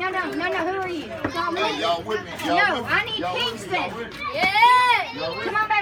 Who are you? Y'all with me? No, I need Kingston. Yeah. Come on back.